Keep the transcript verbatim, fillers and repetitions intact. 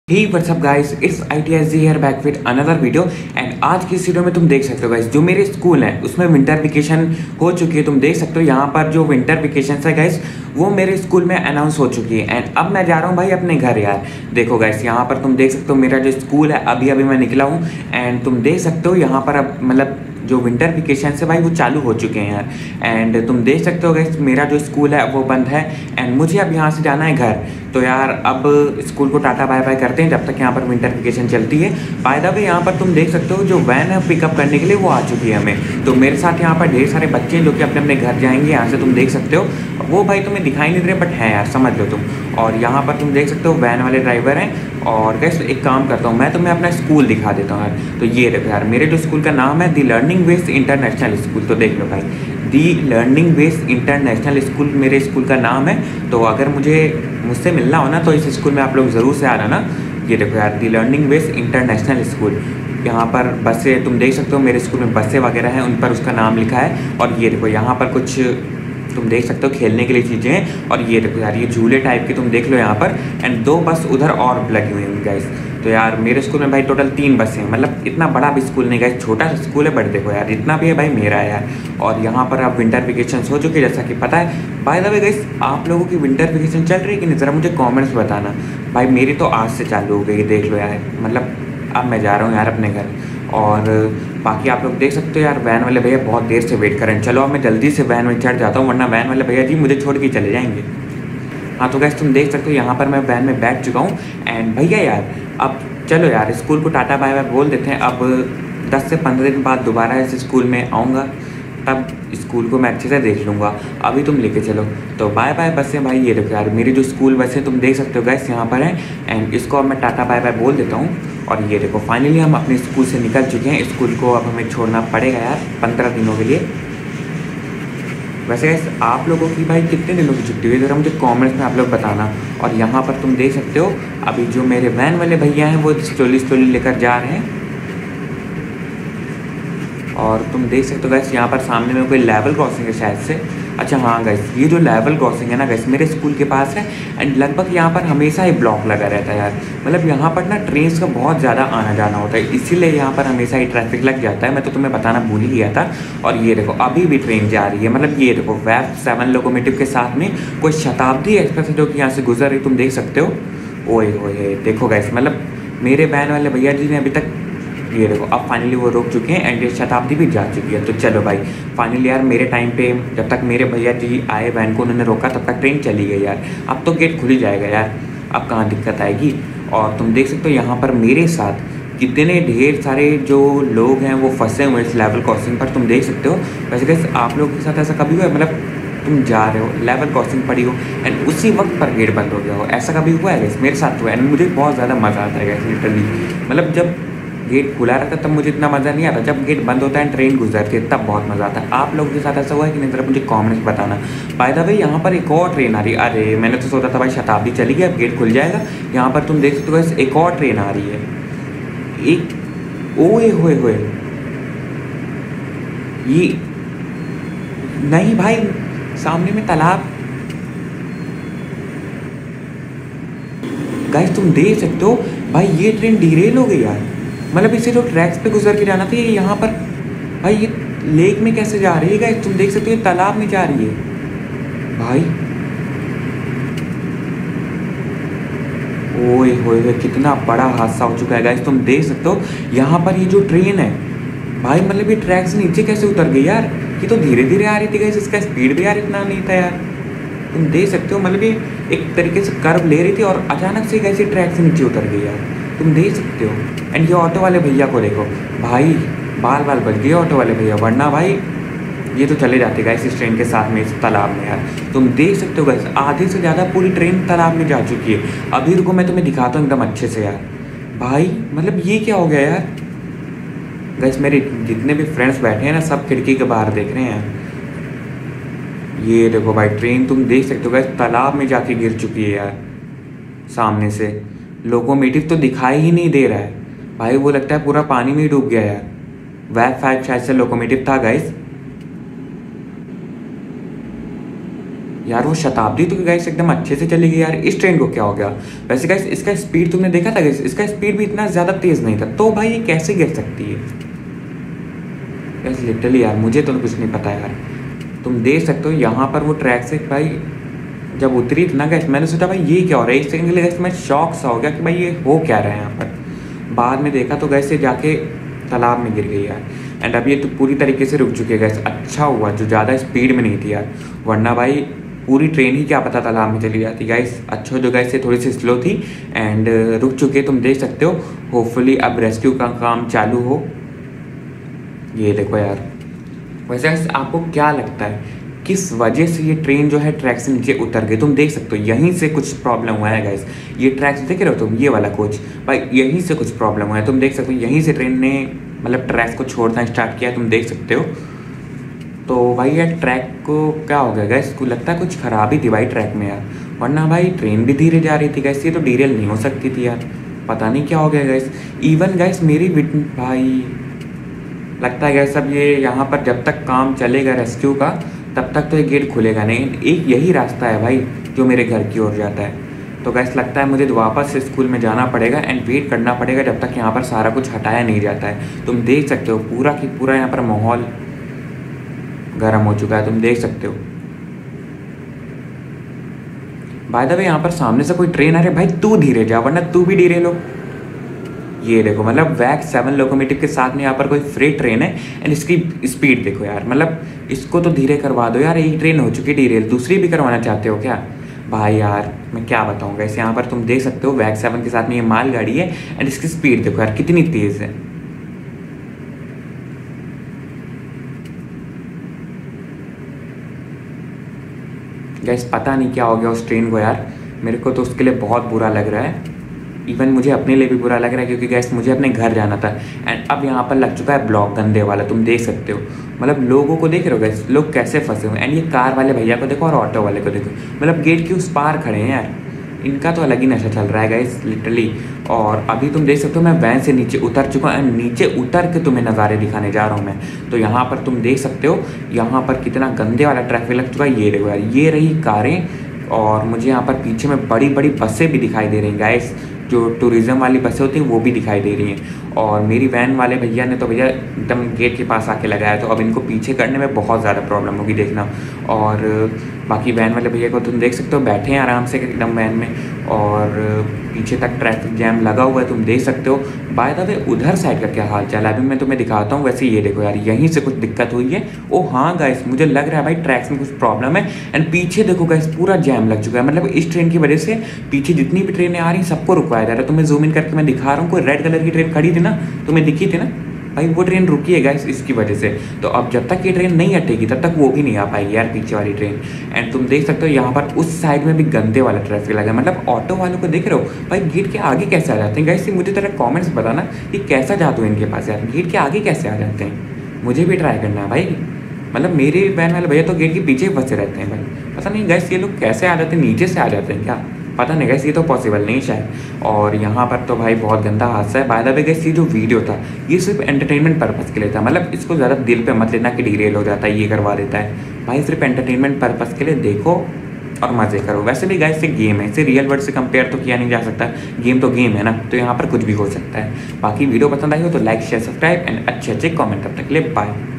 Hey what's up guys, it's I T S G here back with another video and आज की इस video में तुम देख सकते हो गाइस जो मेरे स्कूल है उसमें विंटर वेकेशन हो चुकी है। तुम देख सकते हो यहाँ पर जो विंटर वेकेशन है गाइस वो मेरे स्कूल में अनाउंस हो चुकी है एंड अब मैं जा रहा हूँ भाई अपने घर यार। देखो गाइस यहाँ पर तुम देख सकते हो मेरा जो स्कूल है अभी अभी मैं निकला हूँ एंड तुम देख सकते हो यहाँ पर अब मतलब जो विंटर वेकेशन है भाई वो चालू हो चुके हैं यार। एंड तुम देख सकते हो गाइस मेरा जो स्कूल है वो बंद है एंड मुझे अब यहाँ से जाना है घर। तो यार अब स्कूल को टाटा बाय बाय करते हैं जब तक यहाँ पर विंटर वेकेशन चलती है। बाय द वे यहाँ पर तुम देख सकते हो जो वैन है पिकअप करने के लिए वो आ चुकी है हमें। तो मेरे साथ यहाँ पर ढेर सारे बच्चे हैं जो कि अपने अपने घर जाएंगे। यहाँ से तुम देख सकते हो वो भाई तुम्हें दिखाई नहीं दे रहे बट है यार, समझ लो तुम। और यहाँ पर तुम देख सकते हो वैन वाले ड्राइवर हैं। और गैस एक काम करता हूँ मैं तुम्हें अपना स्कूल दिखा देता हूँ यार। तो ये देखो यार मेरे जो स्कूल का नाम है the learning ways international school. तो देख लो भाई the learning ways international school मेरे स्कूल का नाम है। तो अगर मुझे मुझसे मिलना हो ना तो इस स्कूल में आप लोग ज़रूर से आना ना। ये देखो यार the learning ways international school. यहाँ पर बसें तुम देख सकते हो मेरे स्कूल में बसें वगैरह हैं उन पर उसका नाम लिखा है। और ये देखो यहाँ पर कुछ तुम देख सकते हो खेलने के लिए चीज़ें हैं। और ये देखो यार ये झूले टाइप के तुम देख लो यहाँ पर एंड दो बस उधर और लगी हुई हैं गाइस। तो यार मेरे स्कूल में भाई टोटल तीन बसें हैं, मतलब इतना बड़ा भी स्कूल नहीं गाइस, छोटा सा स्कूल है बट देखो यार इतना भी है भाई मेरा है यार। और यहाँ पर अब विंटर वेकेशन हो चुकी है जैसा कि पता है। बाय द वे गाइस आप लोगों की विंटर वेकेशन चल रही है कि नहीं, ज़रा मुझे कॉमेंट्स बताना भाई। मेरी तो आज से चालू हो गई, देख लो यार। मतलब अब मैं जा रहा हूँ यार अपने घर। और बाकी आप लोग देख सकते हो यार वैन वाले भैया बहुत देर से वेट करें। चलो अब मैं जल्दी से वैन में चढ़ जाता हूँ वरना वैन वाले भैया जी मुझे छोड़ के चले जाएंगे। हाँ तो गैस तुम देख सकते हो यहाँ पर मैं वैन में बैठ चुका हूँ एंड भैया यार अब चलो यार स्कूल को टाटा बाय बाय बोल देते हैं। अब दस से पंद्रह दिन बाद दोबारा इस स्कूल में आऊँगा तब स्कूल को मैं अच्छे से देख लूँगा। अभी तुम लेके चलो। तो बाय बाय बसें भाई। ये देखो यार मेरी जो स्कूल बसें तुम देख सकते हो गैस यहाँ पर हैं एंड इसको अब मैं टाटा बाय बाय बोल देता हूँ। और ये देखो फाइनली हम अपने स्कूल से निकल चुके हैं। स्कूल को अब हमें छोड़ना पड़ेगा यार पंद्रह दिनों के लिए। वैसे गैस आप लोगों की भाई कितने दिनों की छुट्टी हुई ज़रा मुझे कमेंट्स में आप लोग बताना। और यहाँ पर तुम देख सकते हो अभी जो मेरे वैन वाले भैया हैं वो स्लोली स्लोली लेकर जा रहे हैं। और तुम देख सकते हो गैस यहाँ पर सामने में कोई लेवल क्रॉसिंग है शायद से। अच्छा हाँ गैस ये जो लेवल क्रॉसिंग है ना गैस मेरे स्कूल के पास है एंड लगभग यहाँ पर हमेशा ही ब्लॉक लगा रहता है यार। मतलब यहाँ पर ना ट्रेन का बहुत ज़्यादा आना जाना होता है इसीलिए यहाँ पर हमेशा ही ट्रैफिक लग जाता है। मैं तो तुम्हें बताना भूल ही गया था। और ये देखो अभी भी ट्रेन जा रही है, मतलब ये देखो वैप सेवन लोकोमोटिव के साथ में कोई शताब्दी एक्सप्रेस है जो कि यहाँ से गुजर रही तुम देख सकते हो। ओए ओए देखो गैस मतलब मेरे वैन वाले भैया जी ने अभी तक ये देखो अब फाइनली वो रुक चुके हैं एंड ये शताब्दी भी जा चुकी है। तो चलो भाई फाइनली यार मेरे टाइम पे जब तक मेरे भैया जी आए वैन को उन्होंने रोका तब तक ट्रेन चली गई यार। अब तो गेट खुल ही जाएगा यार, अब कहाँ दिक्कत आएगी। और तुम देख सकते हो यहाँ पर मेरे साथ कितने ढेर सारे जो लोग हैं वो फंसे हुए इस लेवल क्रॉसिंग पर तुम देख सकते हो। वैसे कैसे आप लोगों के साथ ऐसा कभी हुआ है, मतलब तुम जा रहे हो लेवल क्रॉसिंग पड़ी हो एंड उसी वक्त पर गेट बंद हो गया हो, ऐसा कभी हुआ है? मेरे साथ हुआ है एंड मुझे बहुत ज़्यादा मज़ा आता है लिटरली। मतलब जब गेट खुला रहता है तब मुझे इतना मज़ा नहीं आता, जब गेट बंद होता है ट्रेन गुजरती है तब बहुत मज़ा आता है। आप लोगों के साथ ऐसा हुआ है कि नहीं, ज़रा मुझे कमेंट्स बताना। बाय द वे यहाँ पर एक और ट्रेन आ रही है। अरे मैंने तो सोचा था भाई शताब्दी चली गई अब गेट खुल जाएगा। यहाँ पर तुम देख सकते हो एक और ट्रेन आ रही है। एक ओए होए होए ये नहीं भाई सामने में तालाब। गाइस तुम देख सकते हो भाई ये ट्रेन डिरेल हो गई यार। मतलब इसे तो ट्रैक्स पे गुजर के जाना था, ये यहाँ पर भाई ये लेक में कैसे जा रही है गाइस? तुम देख सकते हो ये तालाब में जा रही है भाई। ओए होए कितना बड़ा हादसा हो चुका है गाइस। तुम देख सकते हो यहाँ पर ये जो ट्रेन है भाई मतलब ये ट्रैक से नीचे कैसे उतर गई यार। ये तो धीरे धीरे आ रही थी गाइस, इसका स्पीड भी यार इतना नहीं था यार। तुम देख सकते हो मतलब ये एक तरीके से कर्व ले रही थी और अचानक से कैसे ट्रैक से नीचे उतर गई यार, तुम देख सकते हो। एंड ये ऑटो वाले भैया को देखो भाई, बाल बाल बच गए ऑटो वाले भैया, वरना भाई ये तो चले जाते गाइस इस ट्रेन के साथ में इस तालाब में यार। तुम देख सकते हो गाइस आधे से ज़्यादा पूरी ट्रेन तालाब में जा चुकी है। अभी रुको मैं तुम्हें दिखाता हूँ एकदम अच्छे से यार। भाई मतलब ये क्या हो गया यार। गाइस मेरे जितने भी फ्रेंड्स बैठे हैं ना सब खिड़की के बाहर देख रहे हैं। ये देखो भाई ट्रेन तुम देख सकते हो गाइस तालाब में जाके गिर चुकी है यार। सामने से लोकोमोटिव तो दिखाई ही नहीं दे रहा है भाई, वो लगता है पूरा पानी में ही डूब गया यार। वैप फाइव शायद से लोकोमोटिव था गाइस। यार वो शताब्दी तो गैस एकदम अच्छे से चली गई यार, इस ट्रेन को क्या हो गया? वैसे गैस इसका स्पीड तुमने देखा था गैस, इसका स्पीड भी इतना ज़्यादा तेज़ नहीं था, तो भाई ये कैसे गिर सकती है गैस? लिटरली यार मुझे तो कुछ नहीं पता यार। तुम देख सकते हो यहाँ पर वो ट्रैक से भाई जब उतरी थी ना गैस, मैंने सोचा भाई ये क्या हो रहा है, एक सेकंड के लिए गैस मैं शॉक सा हो गया कि भाई ये हो क्या रहा है यहाँ पर। बाद में देखा तो गैस ये जाके तालाब में गिर गई यार। एंड अब ये तो पूरी तरीके से रुक चुकी है गैस। अच्छा हुआ जो ज़्यादा स्पीड में नहीं थी यार, वरना भाई पूरी ट्रेन ही क्या पता तालाब में चली जाती गाइस। अच्छा जो गाइस ये थोड़ी सी स्लो थी एंड रुक चुके तुम देख सकते हो। होपफुली अब रेस्क्यू का काम चालू हो। ये देखो यार, वैसे आपको क्या लगता है किस वजह से ये ट्रेन जो है ट्रैक से नीचे उतर गई? तुम देख सकते हो यहीं से कुछ प्रॉब्लम हुआ है गाइस। ये ट्रैक देख रहे हो तुम, ये वाला कोच भाई यहीं से कुछ प्रॉब्लम हुआ है। तुम देख सकते हो यहीं से ट्रेन ने मतलब ट्रैक को छोड़ना स्टार्ट किया, तुम देख सकते हो। तो भाई यार ट्रैक को क्या हो गया गैस, को लगता है कुछ खराबी थी भाई ट्रैक में यार, वरना भाई ट्रेन भी धीरे जा रही थी गैस, ये तो डीरेल नहीं हो सकती थी यार। पता नहीं क्या हो गया गैस। इवन गैस मेरी विट भाई लगता है गैस अब ये यहाँ पर जब तक काम चलेगा रेस्क्यू का तब तक तो ये गेट खुलेगा नहीं। एक यही रास्ता है भाई जो मेरे घर की ओर जाता है। तो गैस लगता है मुझे वापस से स्कूल में जाना पड़ेगा एंड वेट करना पड़ेगा जब तक यहाँ पर सारा कुछ हटाया नहीं जाता है। तुम देख सकते हो पूरा की पूरा यहाँ पर माहौल गर्म हो चुका है, तुम देख सकते हो। बाय द वे यहाँ पर सामने से कोई ट्रेन आ रही है, भाई तू धीरे जा वरना तू भी धीरे लो। ये देखो मतलब वैक्स सेवन लोकोमोटिव के साथ में यहाँ पर कोई फ्रेट ट्रेन है एंड इसकी स्पीड देखो यार, मतलब इसको तो धीरे करवा दो यार। एक ट्रेन हो चुकी है डीरेल, दूसरी भी करवाना चाहते हो क्या भाई? यार मैं क्या बताऊँगा इस, यहाँ पर तुम देख सकते हो वैक्स सेवन के साथ में ये माल गाड़ी है एंड इसकी स्पीड देखो यार कितनी तेज़ है। गैस पता नहीं क्या हो गया उस ट्रेन को यार, मेरे को तो उसके लिए बहुत बुरा लग रहा है। इवन मुझे अपने लिए भी बुरा लग रहा है क्योंकि गैस मुझे अपने घर जाना था एंड अब यहाँ पर लग चुका है ब्लॉक गंदे वाला, तुम देख सकते हो। मतलब लोगों को देख रहे हो गैस, लोग कैसे फंसे हुए। एंड ये कार वाले भैया को देखो और ऑटो वाले को देखो, मतलब गेट के उस पार खड़े हैं यार। इनका तो अलग ही नशा चल रहा है गैस लिटरली। और अभी तुम देख सकते हो मैं वैन से नीचे उतर चुका हूँ एंड नीचे उतर के तुम्हें नज़ारे दिखाने जा रहा हूँ मैं। तो यहाँ पर तुम देख सकते हो यहाँ पर कितना गंदे वाला ट्रैफिक लग चुका है। ये देखो यार, ये रही कारें और मुझे यहाँ पर पीछे में बड़ी बड़ी बसें भी दिखाई दे रही हैं गाइस, जो टूरिज़्म वाली बसें होती हैं वो भी दिखाई दे रही हैं। और मेरी वैन वाले भैया ने तो भैया एकदम गेट के पास आके लगाया, तो अब इनको पीछे करने में बहुत ज़्यादा प्रॉब्लम होगी देखना। और बाकी वैन वाले भैया को तुम देख सकते हो बैठे हैं आराम से एकदम वैन में और पीछे तक ट्रैफिक जैम लगा हुआ है, तुम देख सकते हो। बाय द वे उधर साइड का क्या हाल चाल है अभी मैं तुम्हें दिखाता हूँ। वैसे ये देखो यार यहीं से कुछ दिक्कत हुई है। ओ हाँ गाइस, मुझे लग रहा है भाई ट्रैक्स में कुछ प्रॉब्लम है एंड पीछे देखो गाइस पूरा जैम लग चुका है। मतलब इस ट्रेन की वजह से पीछे जितनी भी ट्रेनें आ रही हैं सबको रुकवाया जा रहा है। तुम्हें जूम इन करके मैं दिखा रहा हूँ, कोई रेड कलर की ट्रेन खड़ी थी ना, तुम्हें दिखी थी ना भाई, वो ट्रेन रुकी है गाइस इसकी वजह से। तो अब जब तक ये ट्रेन नहीं हटेगी तब तक वो भी नहीं आ पाएगी यार पीछे वाली ट्रेन। एंड तुम देख सकते हो यहाँ पर उस साइड में भी गंदे वाला ट्रैफिक लगा है। मतलब ऑटो वालों को देख रहे हो भाई गेट के आगे कैसे आ जाते हैं गाइस? मुझे तेरा कमेंट्स बताना कि कैसा जाते हो इनके पास यार, गेट के आगे कैसे आ जाते हैं? मुझे भी ट्राई करना है भाई। मतलब मेरे वैन वाले भैया तो गेट के पीछे ही फंसे रहते हैं भाई, पता नहीं गाइस ये लोग कैसे आ जाते हैं, नीचे से आ जाते हैं क्या? पता नहीं गैस, ये तो पॉसिबल नहीं शायद। और यहाँ पर तो भाई बहुत गंदा हादसा है। बाय द वे गैस ये जो वीडियो था ये सिर्फ एंटरटेनमेंट पर्पज़ के लिए था, मतलब इसको ज़्यादा दिल पे मत लेना कि डीरेल हो जाता है ये करवा देता है भाई, सिर्फ एंटरटेनमेंट पर्पज़ के लिए देखो और मज़े करो। वैसे भी गाइस ये गेम है, इसे रियल वर्ल्ड से कंपेयर तो किया नहीं जा सकता, गेम तो गेम है ना, तो यहाँ पर कुछ भी हो सकता है। बाकी वीडियो पसंद आई हो तो लाइक शेयर सब्सक्राइब एंड अच्छे अच्छे कॉमेंट, तब तक के लिए बाय।